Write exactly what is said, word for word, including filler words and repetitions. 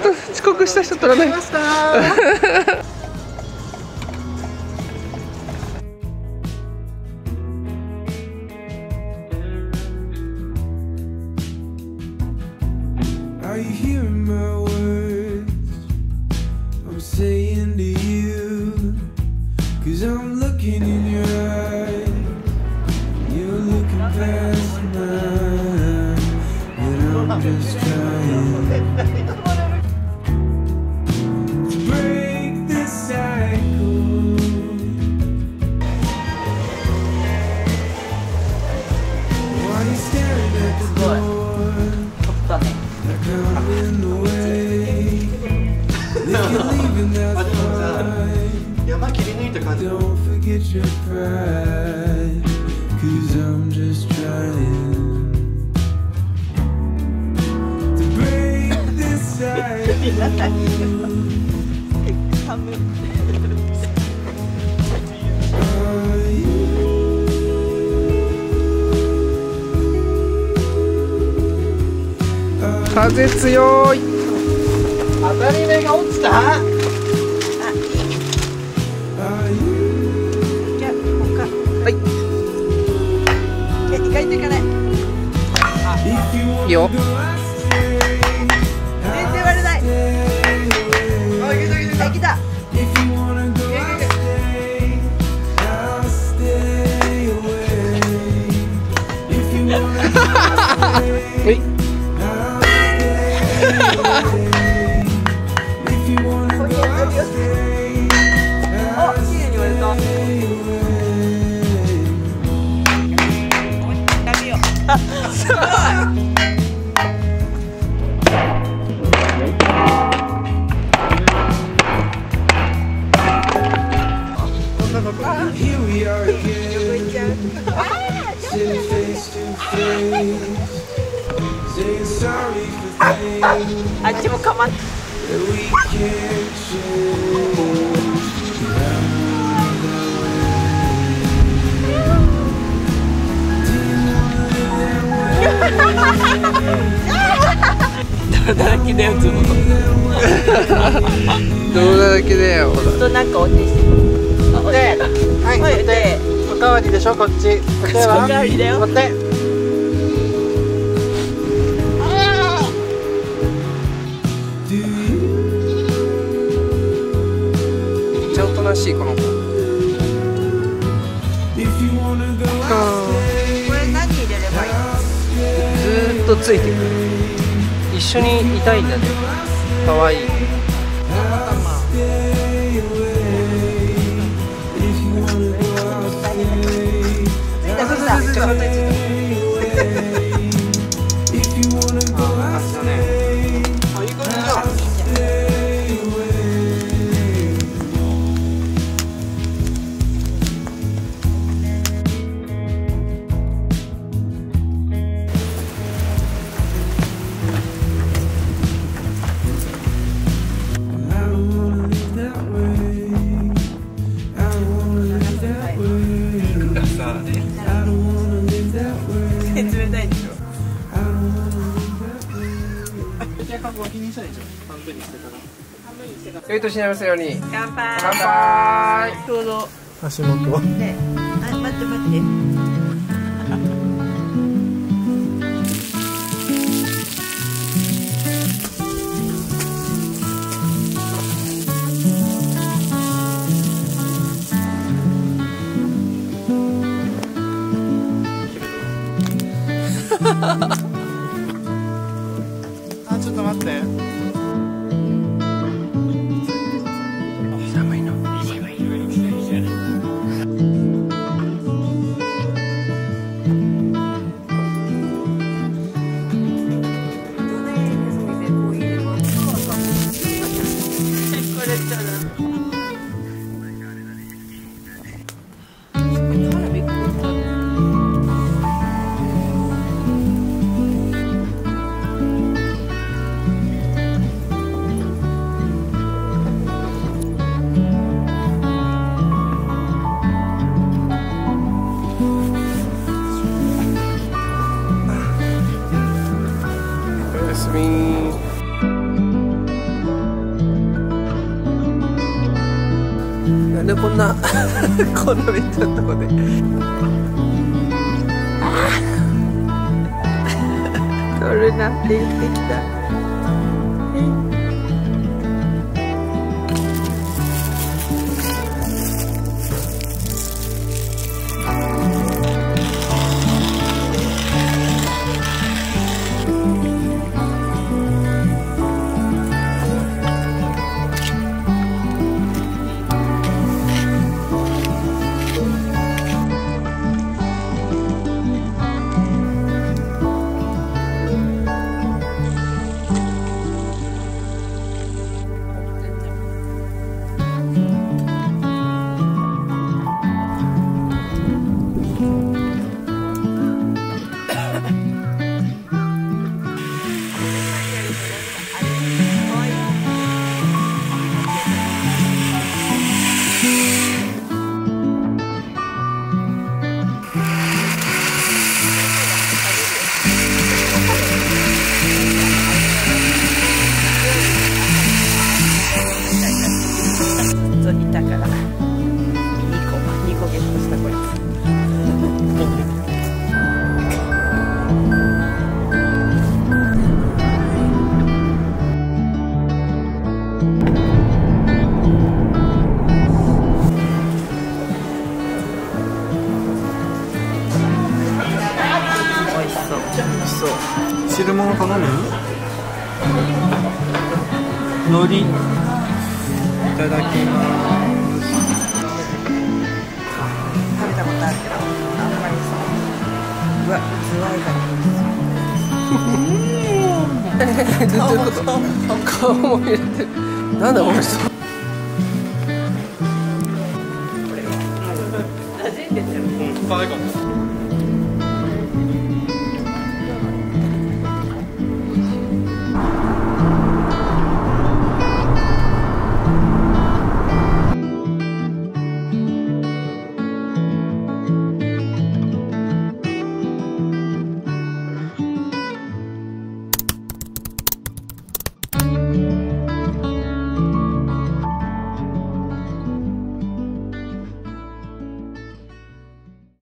と遅刻した人取らない。ましたAre you hearing my words I'm saying to you? Cause I'm looking in your eyes. You're looking past mine. And I'm just trying to break this cycle. Why you staring at the door?Don't forget your pride, cause I'm just trying to break this cycle.風強い。当たり目が落ちた。いいよ。全然割れない。あ、来た。はい。あ、綺麗に割れた。食べよう。すごい。あっちもかまって。泥だらけだよ、つも。泥だらけだよ。ほんとなんかお手して。お手。はい、お手。おかわりでしょ、こっち。お手は。おかわりだよ。お手。めっちゃおとなしい、この子。これ何入れればいいの？ずーっとついてくる。一緒にいたいんだね。かわいい。良い年になりますように。乾杯。乾杯。ちょうど。足元。ね、あ、待って待って。あ、ちょっと待って。おやすみ。 なんでこんなこんなめっちゃとこで撮るなって言ってきた。 汁物頼む？海苔いただきます。 食べたことあるけどあんまりそう。うわ、ズワイガニ。どういうこと？顔も入れてる。なんだこの人。 これは馴染んでてる。可愛かった。